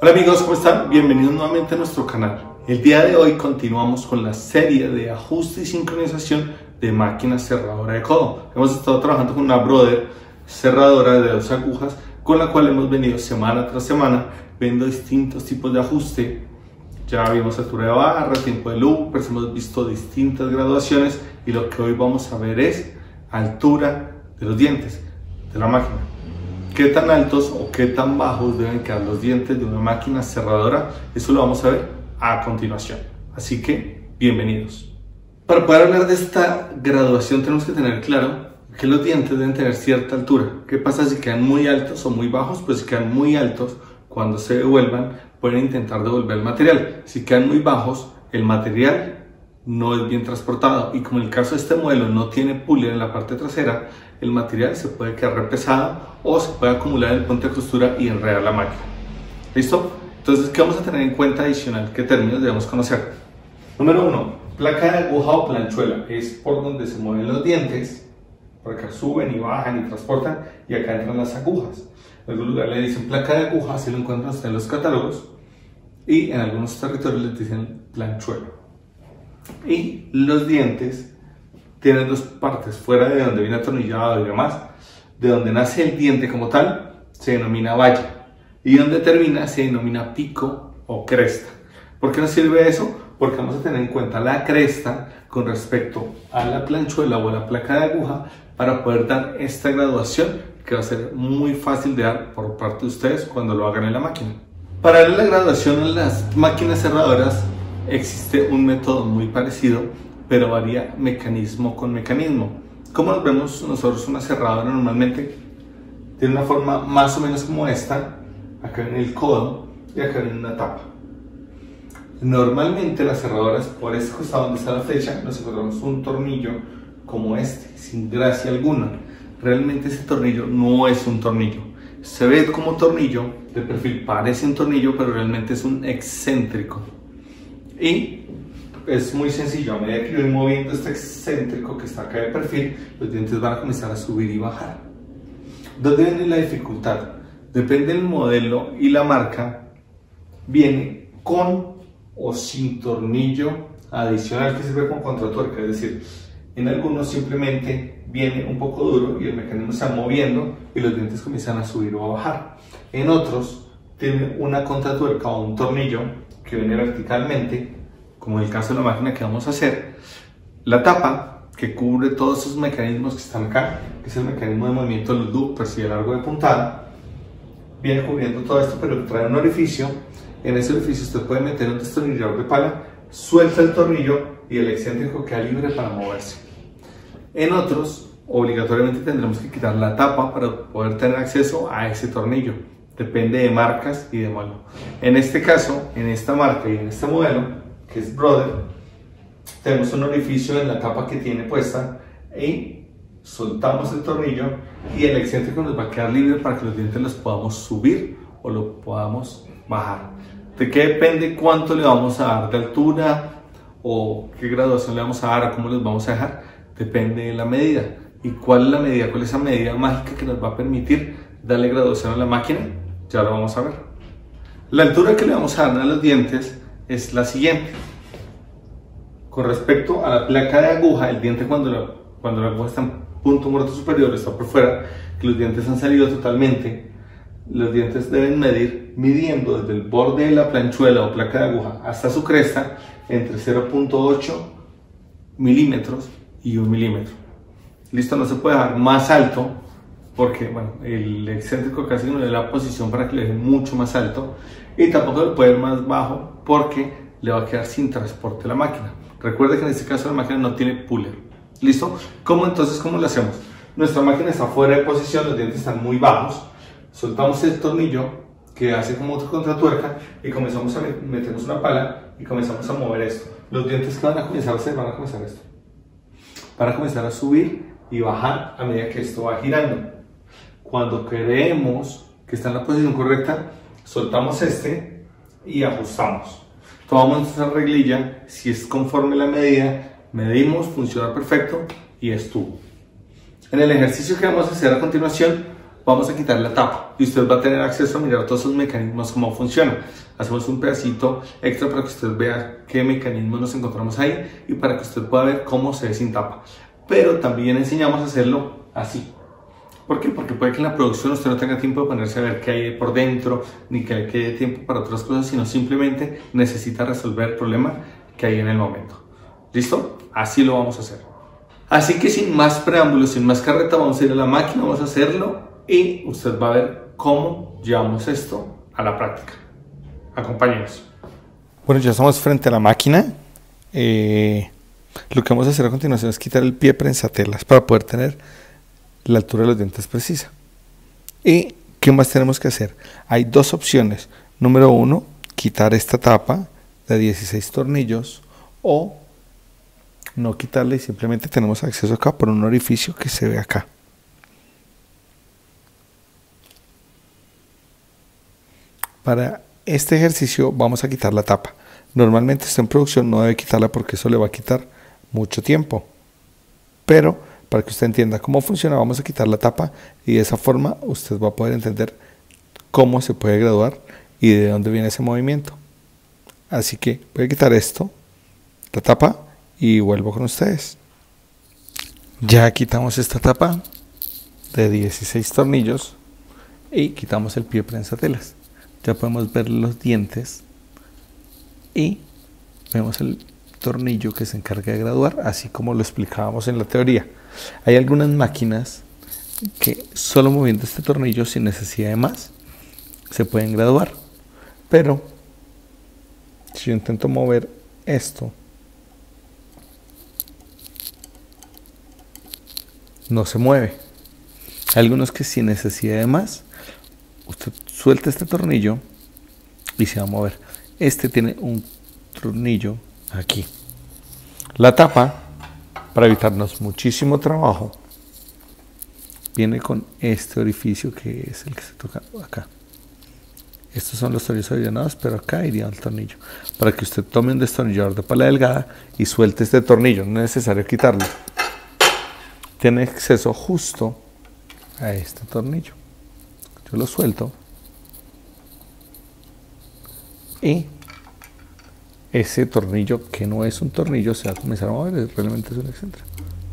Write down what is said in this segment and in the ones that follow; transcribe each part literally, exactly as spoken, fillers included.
Hola amigos, ¿cómo están? Bienvenidos nuevamente a nuestro canal. El día de hoy continuamos con la serie de ajuste y sincronización de máquina cerradora de codo. Hemos estado trabajando con una Brother cerradora de dos agujas con la cual hemos venido semana tras semana viendo distintos tipos de ajuste. Ya vimos altura de barra, tiempo de loopers, hemos visto distintas graduaciones y lo que hoy vamos a ver es altura de los dientes de la máquina. ¿Qué tan altos o qué tan bajos deben quedar los dientes de una máquina cerradora? Eso lo vamos a ver a continuación. Así que, bienvenidos. Para poder hablar de esta graduación tenemos que tener claro que los dientes deben tener cierta altura. ¿Qué pasa si quedan muy altos o muy bajos? Pues si quedan muy altos, cuando se devuelvan, pueden intentar devolver el material. Si quedan muy bajos, el material no es bien transportado. Y como en el caso de este modelo no tiene puller en la parte trasera, el material se puede quedar repesado o se puede acumular en el punto de costura y enredar la máquina. ¿Listo? Entonces, ¿qué vamos a tener en cuenta adicional? ¿Qué términos debemos conocer? Número uno, placa de aguja o planchuela. Es por donde se mueven los dientes. Por acá suben y bajan y transportan y acá entran las agujas. En algún lugar le dicen placa de aguja, así lo encuentran ustedes en los catálogos. Y en algunos territorios les dicen planchuela. Y los dientes tienen dos partes, fuera de donde viene atornillado y demás. De donde nace el diente como tal, se denomina valla. Y donde termina, se denomina pico o cresta. ¿Por qué nos sirve eso? Porque vamos a tener en cuenta la cresta con respecto a la planchuela o a la placa de aguja para poder dar esta graduación que va a ser muy fácil de dar por parte de ustedes cuando lo hagan en la máquina. Para dar la graduación en las máquinas cerradoras existe un método muy parecido, pero varía mecanismo con mecanismo. Como nos vemos nosotros, una cerradora normalmente tiene una forma más o menos como esta, acá en el codo y acá en una tapa. Normalmente las cerradoras, por este costado donde está la flecha, nos encontramos un tornillo como este, sin gracia alguna. Realmente ese tornillo no es un tornillo. Se ve como tornillo, de perfil parece un tornillo, pero realmente es un excéntrico. Y es muy sencillo, a medida que yo voy moviendo este excéntrico que está acá de perfil, los dientes van a comenzar a subir y bajar. ¿Dónde viene la dificultad? Depende del modelo y la marca, viene con o sin tornillo adicional que sirve como contratuerca, es decir, en algunos simplemente viene un poco duro y el mecanismo se va moviendo y los dientes comienzan a subir o a bajar. En otros tiene una contratuerca o un tornillo que viene verticalmente, como en el caso de la máquina que vamos a hacer. La tapa que cubre todos esos mecanismos que están acá, que es el mecanismo de movimiento de los loopers y el largo de puntada, viene cubriendo todo esto, pero trae un orificio. En ese orificio usted puede meter un destornillador de pala, suelta el tornillo y el excéntrico queda libre para moverse. En otros, obligatoriamente tendremos que quitar la tapa para poder tener acceso a ese tornillo. Depende de marcas y de modelo. En este caso, en esta marca y en este modelo, que es Brother, tenemos un orificio en la tapa que tiene puesta y soltamos el tornillo y el excéntrico nos va a quedar libre para que los dientes los podamos subir o lo podamos bajar. ¿De qué depende cuánto le vamos a dar de altura o qué graduación le vamos a dar o cómo los vamos a dejar? Depende de la medida. ¿Y cuál es la medida? ¿Cuál es esa medida mágica que nos va a permitir darle graduación a la máquina? Ya lo vamos a ver. La altura que le vamos a dar a los dientes es la siguiente. Con respecto a la placa de aguja, el diente cuando la, cuando la aguja está en punto muerto superior, está por fuera, que los dientes han salido totalmente, los dientes deben medir, midiendo desde el borde de la planchuela o placa de aguja hasta su cresta, entre cero punto ocho milímetros y un milímetro. Listo, no se puede dejar más alto, porque bueno, el excéntrico casi no le da la posición para que le deje mucho más alto, y tampoco le puede ir más bajo porque le va a quedar sin transporte la máquina. Recuerde que en este caso la máquina no tiene puller. ¿Listo? ¿Cómo entonces cómo lo hacemos? Nuestra máquina está fuera de posición, los dientes están muy bajos, soltamos el tornillo que hace como otra contratuerca y comenzamos a meternos una pala y comenzamos a mover esto. Los dientes que van a comenzar a hacer van a comenzar esto. Van a comenzar a subir y bajar a medida que esto va girando. Cuando creemos que está en la posición correcta, soltamos este y ajustamos. Tomamos nuestra reglilla, si es conforme la medida, medimos, funciona perfecto y estuvo. En el ejercicio que vamos a hacer a continuación, vamos a quitar la tapa. y usted va a tener acceso a mirar todos esos mecanismos, cómo funcionan. Hacemos un pedacito extra para que usted vea qué mecanismos nos encontramos ahí y para que usted pueda ver cómo se ve sin tapa. Pero también enseñamos a hacerlo así. ¿Por qué? Porque puede que en la producción usted no tenga tiempo de ponerse a ver qué hay por dentro, ni que le quede tiempo para otras cosas, sino simplemente necesita resolver el problema que hay en el momento. ¿Listo? Así lo vamos a hacer. Así que sin más preámbulos, sin más carreta, vamos a ir a la máquina, vamos a hacerlo y usted va a ver cómo llevamos esto a la práctica. Acompáñenos. Bueno, ya estamos frente a la máquina. Eh, lo que vamos a hacer a continuación es quitar el pie prensatelas para poder tener la altura de los dientes precisa. ¿Y qué más tenemos que hacer? Hay dos opciones. Número uno, quitar esta tapa de dieciséis tornillos, o no quitarla y simplemente tenemos acceso acá por un orificio que se ve acá. Para este ejercicio vamos a quitar la tapa. Normalmente está en producción, no debe quitarla porque eso le va a quitar mucho tiempo. Pero para que usted entienda cómo funciona, vamos a quitar la tapa y de esa forma usted va a poder entender cómo se puede graduar y de dónde viene ese movimiento. Así que voy a quitar esto, la tapa, y vuelvo con ustedes. Ya quitamos esta tapa de dieciséis tornillos y quitamos el pie prensatelas. Ya podemos ver los dientes y vemos el tornillo que se encarga de graduar, así como lo explicábamos en la teoría. Hay algunas máquinas que solo moviendo este tornillo sin necesidad de más se pueden graduar, pero si yo intento mover esto, no se mueve. Hay algunos que sin necesidad de más usted suelta este tornillo y se va a mover. Este tiene un tornillo aquí. La tapa, para evitarnos muchísimo trabajo, viene con este orificio que es el que se toca acá. Estos son los tornillos avellanados, pero acá iría el tornillo, para que usted tome un destornillador de pala delgada y suelte este tornillo. No es necesario quitarlo, tiene acceso justo a este tornillo. Yo lo suelto y ese tornillo, que no es un tornillo, se va a comenzar a mover. Realmente es un excéntrico.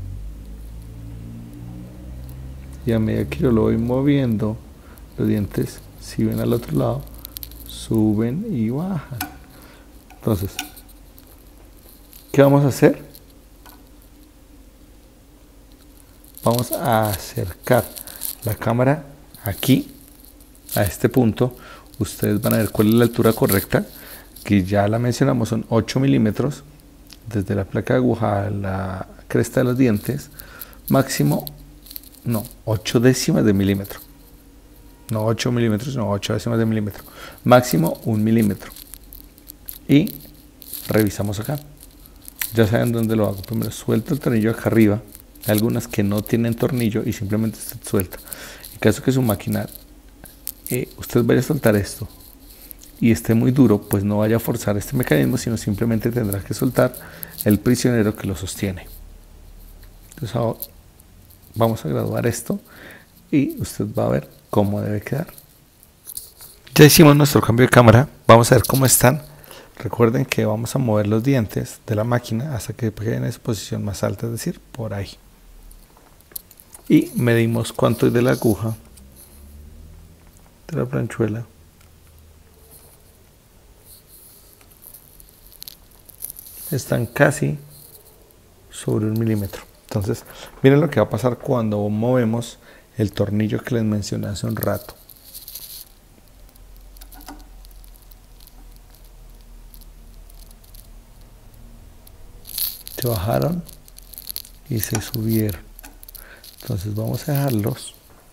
Y a medida que yo lo voy moviendo, los dientes, si ven al otro lado, suben y bajan. Entonces, ¿qué vamos a hacer? Vamos a acercar la cámara aquí, a este punto. Ustedes van a ver cuál es la altura correcta, que ya la mencionamos, son ocho milímetros desde la placa de aguja a la cresta de los dientes, máximo, no, ocho décimas de milímetro, no ocho milímetros, no, ocho décimas de milímetro, máximo un milímetro. Y revisamos acá, ya saben dónde lo hago. Primero suelto el tornillo acá arriba. Hay algunas que no tienen tornillo y simplemente usted suelta. En caso que su máquina, eh, usted vaya a soltar esto y esté muy duro, pues no vaya a forzar este mecanismo, sino simplemente tendrá que soltar el prisionero que lo sostiene. Entonces ahora vamos a graduar esto y usted va a ver cómo debe quedar. Ya hicimos nuestro cambio de cámara, vamos a ver cómo están. Recuerden que vamos a mover los dientes de la máquina hasta que queden en su posición más alta, es decir, por ahí. Y medimos cuánto es de la aguja de la planchuela. Están casi sobre un milímetro. Entonces, miren lo que va a pasar cuando movemos el tornillo que les mencioné hace un rato. Se bajaron y se subieron. Entonces vamos a dejarlos.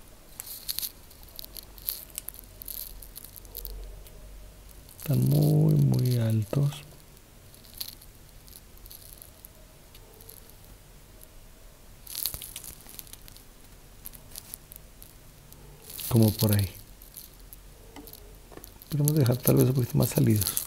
Están muy muy altos. Como por ahí. Podemos dejar tal vez un poquito más salidos.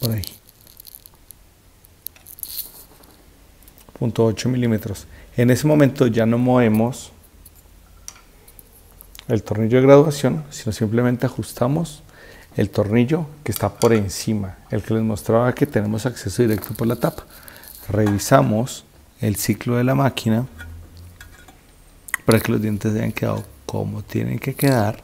por ahí. punto ocho milímetros. En ese momento ya no movemos el tornillo de graduación, sino simplemente ajustamos el tornillo que está por encima, el que les mostraba que tenemos acceso directo por la tapa. Revisamos el ciclo de la máquina para que los dientes hayan quedado como tienen que quedar.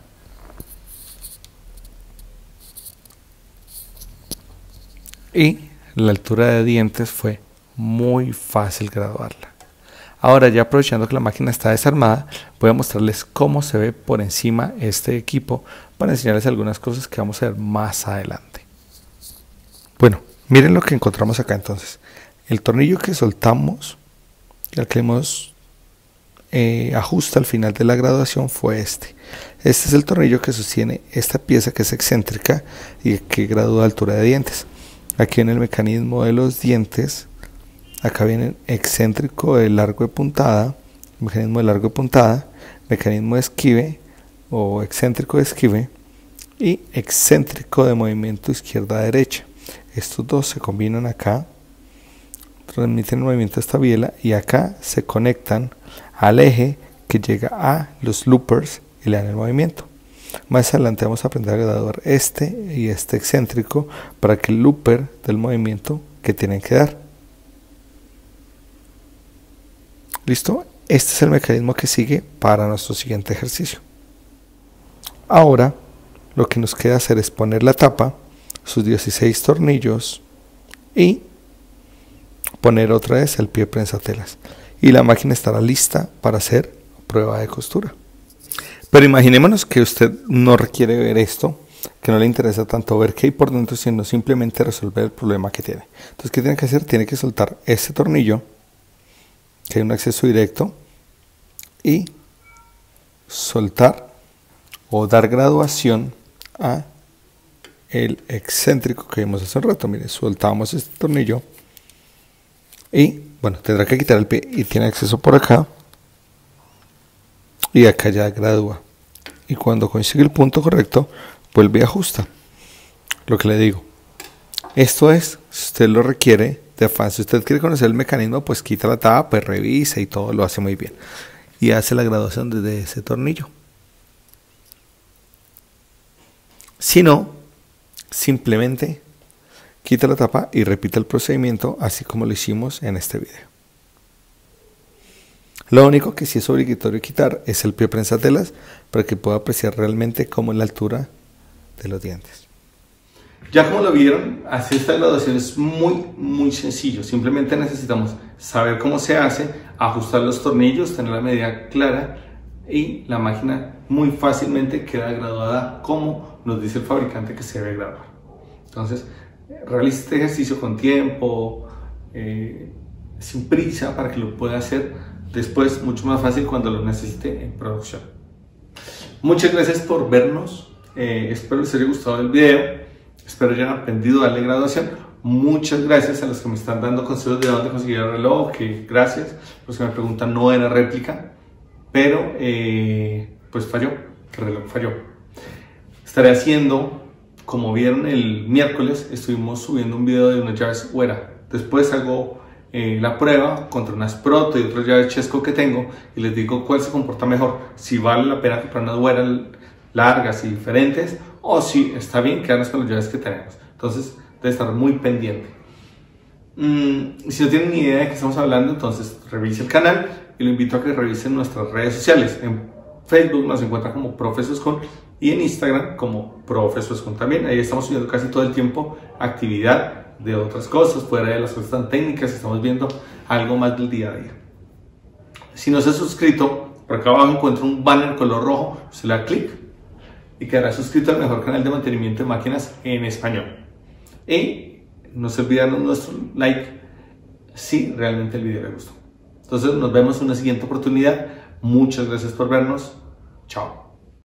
Y la altura de dientes fue muy fácil graduarla. Ahora, ya aprovechando que la máquina está desarmada, voy a mostrarles cómo se ve por encima este equipo para enseñarles algunas cosas que vamos a ver más adelante. Bueno, miren lo que encontramos acá entonces. El tornillo que soltamos, el que hemos eh, ajusta al final de la graduación fue este. Este es el tornillo que sostiene esta pieza que es excéntrica y que gradúa altura de dientes. Aquí en el mecanismo de los dientes, acá viene excéntrico de largo de puntada, mecanismo de largo de puntada, mecanismo de esquive o excéntrico de esquive y excéntrico de movimiento izquierda a derecha. Estos dos se combinan acá, transmiten el movimiento de esta biela y acá se conectan al eje que llega a los loopers y le dan el movimiento. Más adelante vamos a aprender a graduar este y este excéntrico para que el looper del movimiento que tienen que dar. ¿Listo? Este es el mecanismo que sigue para nuestro siguiente ejercicio. Ahora lo que nos queda hacer es poner la tapa, sus dieciséis tornillos y poner otra vez el pie prensatelas. Y la máquina estará lista para hacer prueba de costura. Pero imaginémonos que usted no requiere ver esto, que no le interesa tanto ver qué hay por dentro, sino simplemente resolver el problema que tiene. Entonces, ¿qué tiene que hacer? Tiene que soltar este tornillo, que hay un acceso directo, y soltar o dar graduación a el excéntrico que vimos hace un rato. Mire, soltamos este tornillo y, bueno, tendrá que quitar el pie y tiene acceso por acá. Y acá ya gradúa. Y cuando consigue el punto correcto, vuelve y ajusta. Lo que le digo. Esto es, si usted lo requiere de afán, si usted quiere conocer el mecanismo, pues quita la tapa, pues revisa y todo lo hace muy bien. Y hace la graduación desde ese tornillo. Si no, simplemente quita la tapa y repite el procedimiento así como lo hicimos en este video. Lo único que sí es obligatorio quitar es el pie prensatelas para que pueda apreciar realmente cómo es la altura de los dientes. Ya como lo vieron, hacer esta graduación es muy muy sencillo. Simplemente necesitamos saber cómo se hace, ajustar los tornillos, tener la medida clara y la máquina muy fácilmente queda graduada como nos dice el fabricante que se debe graduar. Entonces, realice este ejercicio con tiempo, eh, sin prisa, para que lo pueda hacer después mucho más fácil cuando lo necesite en producción. Muchas gracias por vernos, eh, espero les haya gustado el video, espero hayan aprendido a darle graduación. Muchas gracias a los que me están dando consejos de dónde conseguir el reloj, que gracias. Los que me preguntan, no era réplica, pero eh, pues falló, el reloj falló. Estaré haciendo, como vieron el miércoles, estuvimos subiendo un video de unas llaves Wera. Después hago Eh, la prueba contra unas Proto y otras llaves Chesco que tengo y les digo cuál se comporta mejor, si vale la pena comprar unas Wera largas y diferentes o si está bien quedarnos con las llaves que tenemos. Entonces debe estar muy pendiente. Mm, si no tienen ni idea de qué estamos hablando, entonces revise el canal y lo invito a que revisen nuestras redes sociales. En Facebook nos encuentran como ProfeSuescon y en Instagram como ProfeSuescon también. Ahí estamos subiendo casi todo el tiempo actividad de otras cosas, fuera de las cosas tan técnicas, estamos viendo algo más del día a día. Si no se ha suscrito, por acá abajo encuentra un banner color rojo, se le da clic y quedará suscrito al mejor canal de mantenimiento de máquinas en español. Y no se olviden nuestro like si realmente el video les gustó. Entonces nos vemos en una siguiente oportunidad. Muchas gracias por vernos. Chao.